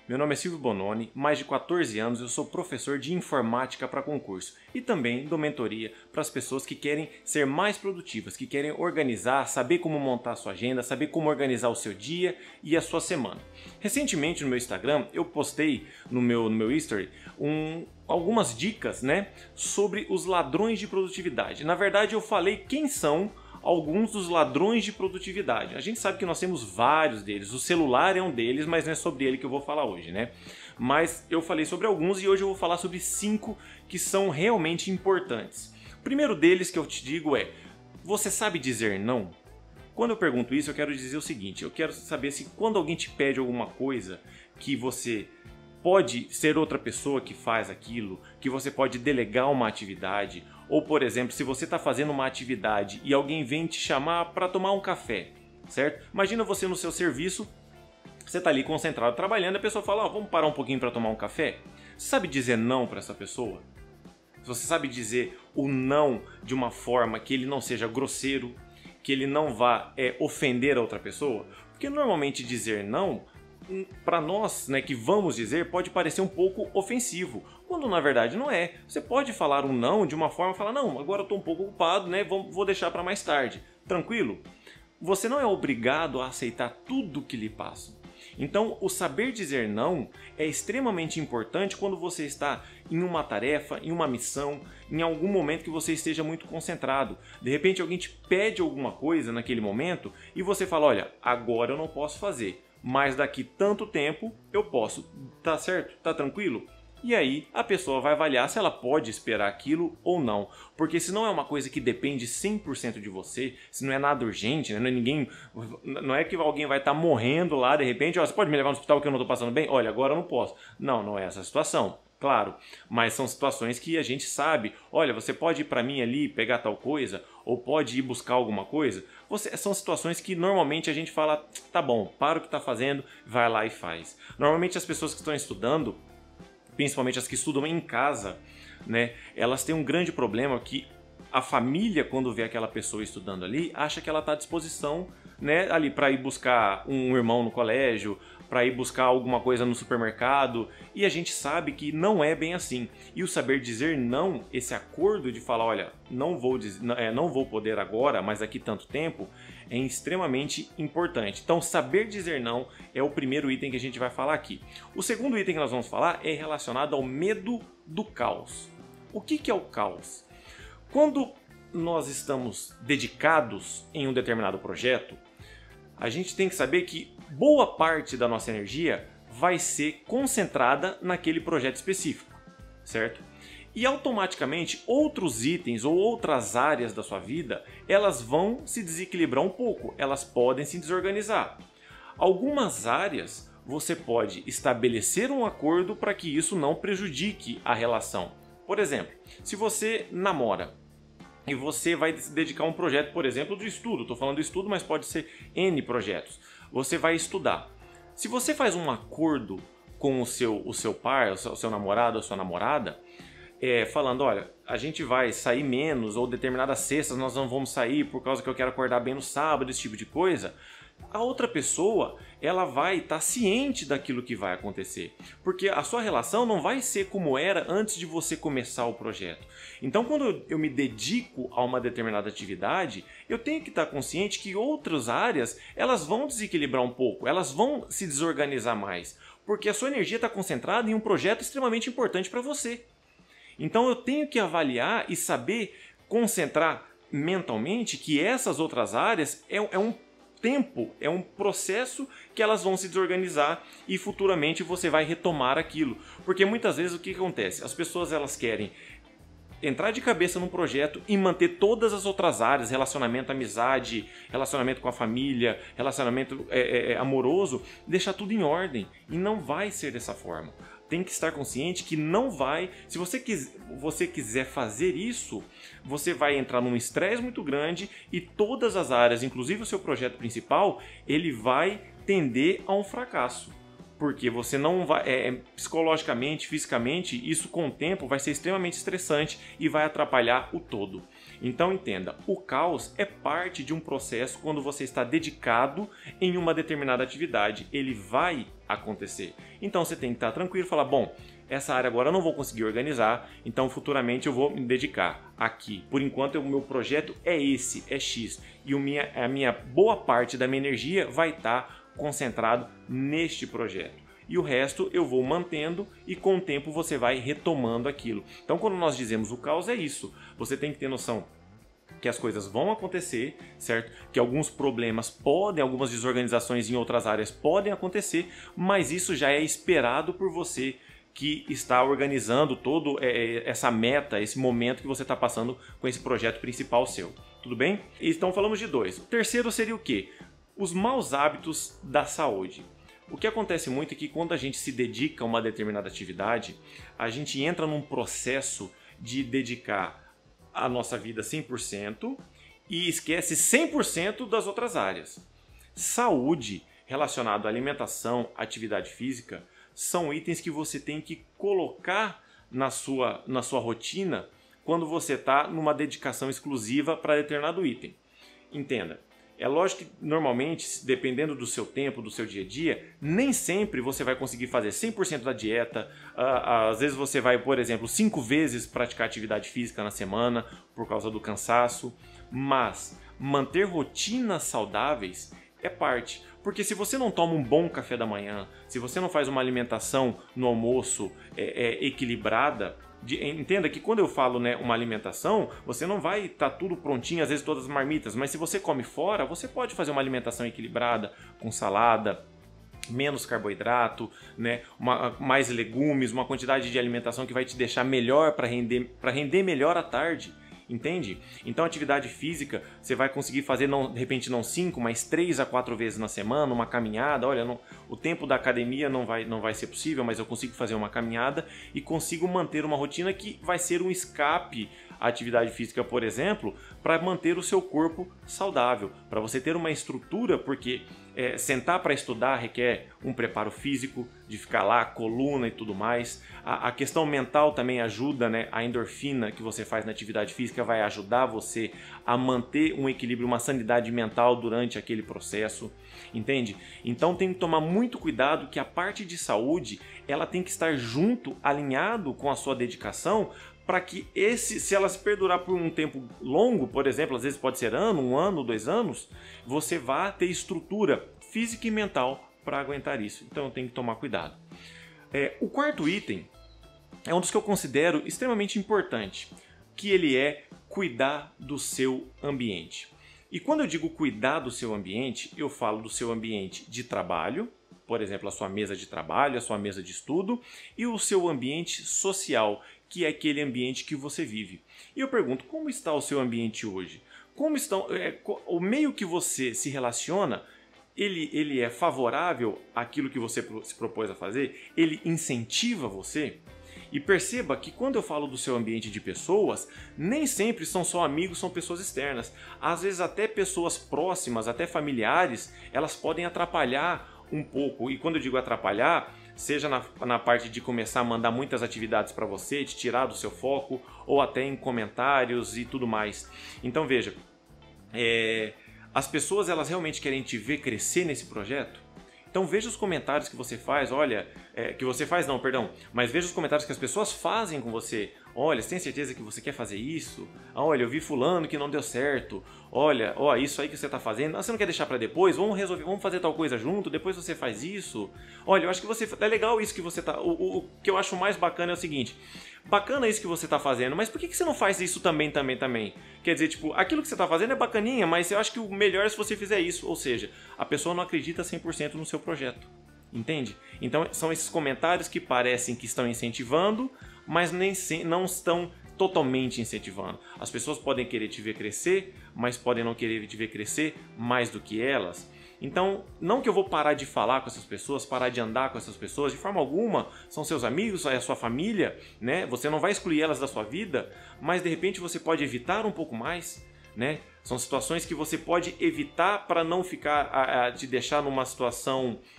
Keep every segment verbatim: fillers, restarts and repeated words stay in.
Meu nome é Silvio Bononi, mais de quatorze anos eu sou professor de informática para concurso e também dou mentoria para as pessoas que querem ser mais produtivas, que querem organizar, saber como montar a sua agenda, saber como organizar o seu dia e a sua semana. Recentemente no meu Instagram eu postei no meu, no meu history um, algumas dicas, né, sobre os ladrões de produtividade. Na verdade eu falei quem são alguns dos ladrões de produtividade. A gente sabe que nós temos vários deles, o celular é um deles, mas não é sobre ele que eu vou falar hoje, né? Mas eu falei sobre alguns e hoje eu vou falar sobre cinco que são realmente importantes. O primeiro deles que eu te digo é, você sabe dizer não? Quando eu pergunto isso, eu quero dizer o seguinte, eu quero saber se quando alguém te pede alguma coisa que você pode ser outra pessoa que faz aquilo, que você pode delegar uma atividade, ou por exemplo, se você está fazendo uma atividade e alguém vem te chamar para tomar um café, certo? Imagina você no seu serviço, você está ali concentrado trabalhando e a pessoa fala, oh, vamos parar um pouquinho para tomar um café? Você sabe dizer não para essa pessoa? Você sabe dizer o não de uma forma que ele não seja grosseiro, que ele não vá é, ofender a outra pessoa? Porque normalmente dizer não, para nós, né, que vamos dizer, pode parecer um pouco ofensivo, quando na verdade não é. Você pode falar um não de uma forma, falar, não, agora eu estou um pouco ocupado, né, vou, vou deixar para mais tarde. Tranquilo? Você não é obrigado a aceitar tudo que lhe passa. Então, o saber dizer não é extremamente importante quando você está em uma tarefa, em uma missão, em algum momento que você esteja muito concentrado. De repente alguém te pede alguma coisa naquele momento e você fala, olha, agora eu não posso fazer, mas daqui tanto tempo eu posso, tá certo? Tá tranquilo? E aí a pessoa vai avaliar se ela pode esperar aquilo ou não. Porque se não é uma coisa que depende cem por cento de você, se não é nada urgente, né? não, é ninguém, não é que alguém vai estar morrendo lá de repente, ó, você pode me levar no hospital que eu não estou passando bem? Olha, agora eu não posso. Não, não é essa a situação. Claro, mas são situações que a gente sabe, olha, você pode ir para mim ali pegar tal coisa, ou pode ir buscar alguma coisa. Você, são situações que normalmente a gente fala, tá bom, para o que está fazendo, vai lá e faz. Normalmente as pessoas que estão estudando, principalmente as que estudam em casa, né, elas têm um grande problema que a família, quando vê aquela pessoa estudando ali, acha que ela está à disposição, né, ali para ir buscar um irmão no colégio, para ir buscar alguma coisa no supermercado, e a gente sabe que não é bem assim. E o saber dizer não, esse acordo de falar, olha, não vou, é, não vou poder agora, mas daqui tanto tempo, é extremamente importante. Então, saber dizer não é o primeiro item que a gente vai falar aqui. O segundo item que nós vamos falar é relacionado ao medo do caos. O que que é o caos? Quando nós estamos dedicados em um determinado projeto, a gente tem que saber que boa parte da nossa energia vai ser concentrada naquele projeto específico, certo? E automaticamente outros itens ou outras áreas da sua vida, elas vão se desequilibrar um pouco, elas podem se desorganizar. Algumas áreas você pode estabelecer um acordo para que isso não prejudique a relação. Por exemplo, se você namora e você vai se dedicar a um projeto, por exemplo, de estudo, estou falando de estudo, mas pode ser N projetos. Você vai estudar. Se você faz um acordo com o seu, o seu par, o seu, o seu namorado ou sua namorada, é, falando, olha, a gente vai sair menos, ou determinadas sextas nós não vamos sair por causa que eu quero acordar bem no sábado, esse tipo de coisa, a outra pessoa, ela vai estar ciente daquilo que vai acontecer. Porque a sua relação não vai ser como era antes de você começar o projeto. Então, quando eu me dedico a uma determinada atividade, eu tenho que estar consciente que outras áreas, elas vão desequilibrar um pouco, elas vão se desorganizar mais. Porque a sua energia está concentrada em um projeto extremamente importante para você. Então, eu tenho que avaliar e saber concentrar mentalmente que essas outras áreas é, é um tempo, é um processo que elas vão se desorganizar e futuramente você vai retomar aquilo. Porque muitas vezes o que acontece? As pessoas elas querem entrar de cabeça num projeto e manter todas as outras áreas, relacionamento, amizade, relacionamento com a família, relacionamento é, é, amoroso, deixar tudo em ordem. E não vai ser dessa forma. Tem que estar consciente que não vai... Se você, quis, você quiser fazer isso, você vai entrar num estresse muito grande e todas as áreas, inclusive o seu projeto principal, ele vai tender a um fracasso. Porque você não vai... É, psicologicamente, fisicamente, isso com o tempo vai ser extremamente estressante e vai atrapalhar o todo. Então entenda, o caos é parte de um processo quando você está dedicado em uma determinada atividade. Ele vai acontecer. Então você tem que estar tranquilo e falar, bom, essa área agora eu não vou conseguir organizar, então futuramente eu vou me dedicar aqui. Por enquanto o meu projeto é esse, é X. E o minha, a minha boa parte da minha energia vai estar concentrado neste projeto. E o resto eu vou mantendo e com o tempo você vai retomando aquilo. Então quando nós dizemos o caos é isso. Você tem que ter noção que as coisas vão acontecer, certo? Que alguns problemas podem, algumas desorganizações em outras áreas podem acontecer, mas isso já é esperado por você que está organizando toda essa meta, esse momento que você está passando com esse projeto principal seu. Tudo bem? Então falamos de dois. O terceiro seria o quê? Os maus hábitos da saúde. O que acontece muito é que quando a gente se dedica a uma determinada atividade, a gente entra num processo de dedicar a nossa vida cem por cento e esquece cem por cento das outras áreas. Saúde, relacionado à alimentação, atividade física, são itens que você tem que colocar na sua, na sua rotina quando você está numa dedicação exclusiva para determinado item. Entenda, é lógico que normalmente, dependendo do seu tempo, do seu dia a dia, nem sempre você vai conseguir fazer cem por cento da dieta. Às vezes você vai, por exemplo, cinco vezes praticar atividade física na semana por causa do cansaço, mas manter rotinas saudáveis é parte. Porque se você não toma um bom café da manhã, se você não faz uma alimentação no almoço é, é, equilibrada, de, entenda que quando eu falo, né, uma alimentação, você não vai estar tá tudo prontinho, às vezes todas as marmitas, mas se você come fora, você pode fazer uma alimentação equilibrada, com salada, menos carboidrato, né, uma, mais legumes, uma quantidade de alimentação que vai te deixar melhor para render, para render melhor à tarde. Entende? Então atividade física você vai conseguir fazer não, de repente não cinco, mas três a quatro vezes na semana, uma caminhada. Olha, não, o tempo da academia não vai, não vai ser possível, mas eu consigo fazer uma caminhada e consigo manter uma rotina que vai ser um escape à atividade física, por exemplo, para manter o seu corpo saudável, para você ter uma estrutura, porque é, sentar para estudar requer um preparo físico, de ficar lá, coluna e tudo mais. A, a questão mental também ajuda, né? A endorfina que você faz na atividade física vai ajudar você a manter um equilíbrio, uma sanidade mental durante aquele processo, entende? Então tem que tomar muito cuidado que a parte de saúde ela tem que estar junto, alinhado com a sua dedicação, para que esse, se ela se perdurar por um tempo longo, por exemplo, às vezes pode ser ano, um ano, dois anos, você vá ter estrutura física e mental para aguentar isso. Então tem que tomar cuidado. É, o quarto item é um dos que eu considero extremamente importante, que ele é cuidar do seu ambiente. E quando eu digo cuidar do seu ambiente, eu falo do seu ambiente de trabalho, por exemplo, a sua mesa de trabalho, a sua mesa de estudo, e o seu ambiente social, que é aquele ambiente que você vive. E eu pergunto, como está o seu ambiente hoje? Como estão, é, o meio que você se relaciona, ele, ele é favorável àquilo que você se propôs a fazer? Ele incentiva você? E perceba que quando eu falo do seu ambiente de pessoas, nem sempre são só amigos, são pessoas externas. Às vezes até pessoas próximas, até familiares, elas podem atrapalhar um pouco. E quando eu digo atrapalhar, seja na, na parte de começar a mandar muitas atividades para você, te tirar do seu foco, ou até em comentários e tudo mais. Então veja, é, as pessoas elas realmente querem te ver crescer nesse projeto? Então veja os comentários que você faz, olha, é, que você faz não, perdão, mas veja os comentários que as pessoas fazem com você. Olha, você tem certeza que você quer fazer isso? Olha, eu vi fulano que não deu certo. Olha, ó, isso aí que você está fazendo, ah, você não quer deixar para depois? Vamos resolver, vamos fazer tal coisa junto, depois você faz isso. Olha, eu acho que você é legal isso que você tá. O, o, o que eu acho mais bacana é o seguinte: bacana isso que você está fazendo, mas por que, que você não faz isso também, também, também? Quer dizer, tipo, aquilo que você está fazendo é bacaninha, mas eu acho que o melhor é se você fizer isso. Ou seja, a pessoa não acredita cem por cento no seu projeto. Entende? Então são esses comentários que parecem que estão incentivando, mas nem se, não estão totalmente incentivando. As pessoas podem querer te ver crescer, mas podem não querer te ver crescer mais do que elas. Então, não que eu vou parar de falar com essas pessoas, parar de andar com essas pessoas, de forma alguma, são seus amigos, é a sua família, né? Você não vai excluir elas da sua vida, mas de repente você pode evitar um pouco mais, né? São situações que você pode evitar para não ficar a, a te deixar numa situação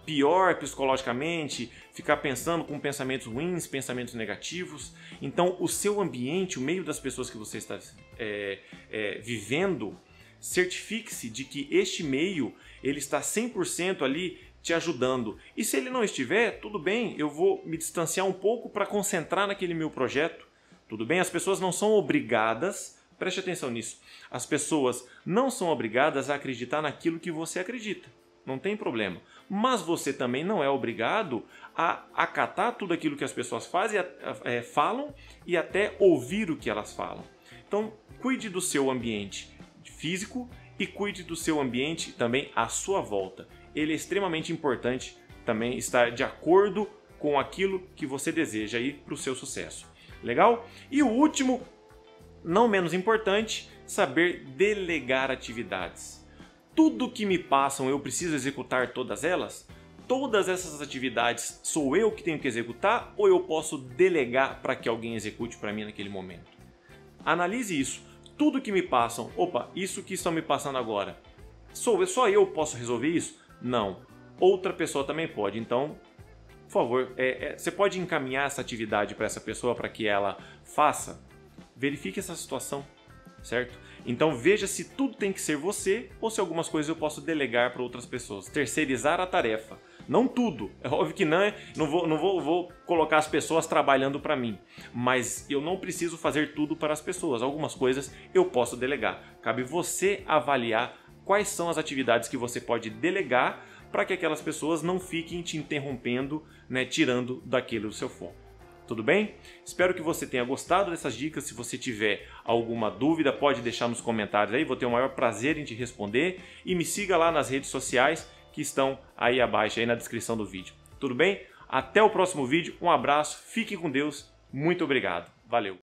pior psicologicamente, ficar pensando com pensamentos ruins, pensamentos negativos. Então, o seu ambiente, o meio das pessoas que você está é, é, vivendo, certifique-se de que este meio ele está cem por cento ali te ajudando. E se ele não estiver, tudo bem, eu vou me distanciar um pouco para concentrar naquele meu projeto. Tudo bem? As pessoas não são obrigadas, preste atenção nisso, as pessoas não são obrigadas a acreditar naquilo que você acredita. Não tem problema. Mas você também não é obrigado a acatar tudo aquilo que as pessoas fazem, é, falam e até ouvir o que elas falam. Então, cuide do seu ambiente físico e cuide do seu ambiente também à sua volta. Ele é extremamente importante também estar de acordo com aquilo que você deseja aí para o seu sucesso. Legal? E o último, não menos importante, saber delegar atividades. Tudo que me passam eu preciso executar todas elas? Todas essas atividades sou eu que tenho que executar ou eu posso delegar para que alguém execute para mim naquele momento? Analise isso. Tudo que me passam, opa, isso que estão me passando agora, sou só eu posso resolver isso? Não. Outra pessoa também pode. Então, por favor, é, é, você pode encaminhar essa atividade para essa pessoa para que ela faça? Verifique essa situação, certo? Então veja se tudo tem que ser você ou se algumas coisas eu posso delegar para outras pessoas. Terceirizar a tarefa. Não tudo. É óbvio que não, não, vou, não vou, vou colocar as pessoas trabalhando para mim. Mas eu não preciso fazer tudo para as pessoas. Algumas coisas eu posso delegar. Cabe você avaliar quais são as atividades que você pode delegar para que aquelas pessoas não fiquem te interrompendo, né, tirando daquilo do seu foco. Tudo bem? Espero que você tenha gostado dessas dicas. Se você tiver alguma dúvida, pode deixar nos comentários aí. Vou ter o maior prazer em te responder. E me siga lá nas redes sociais que estão aí abaixo, aí na descrição do vídeo. Tudo bem? Até o próximo vídeo. Um abraço, fique com Deus. Muito obrigado. Valeu!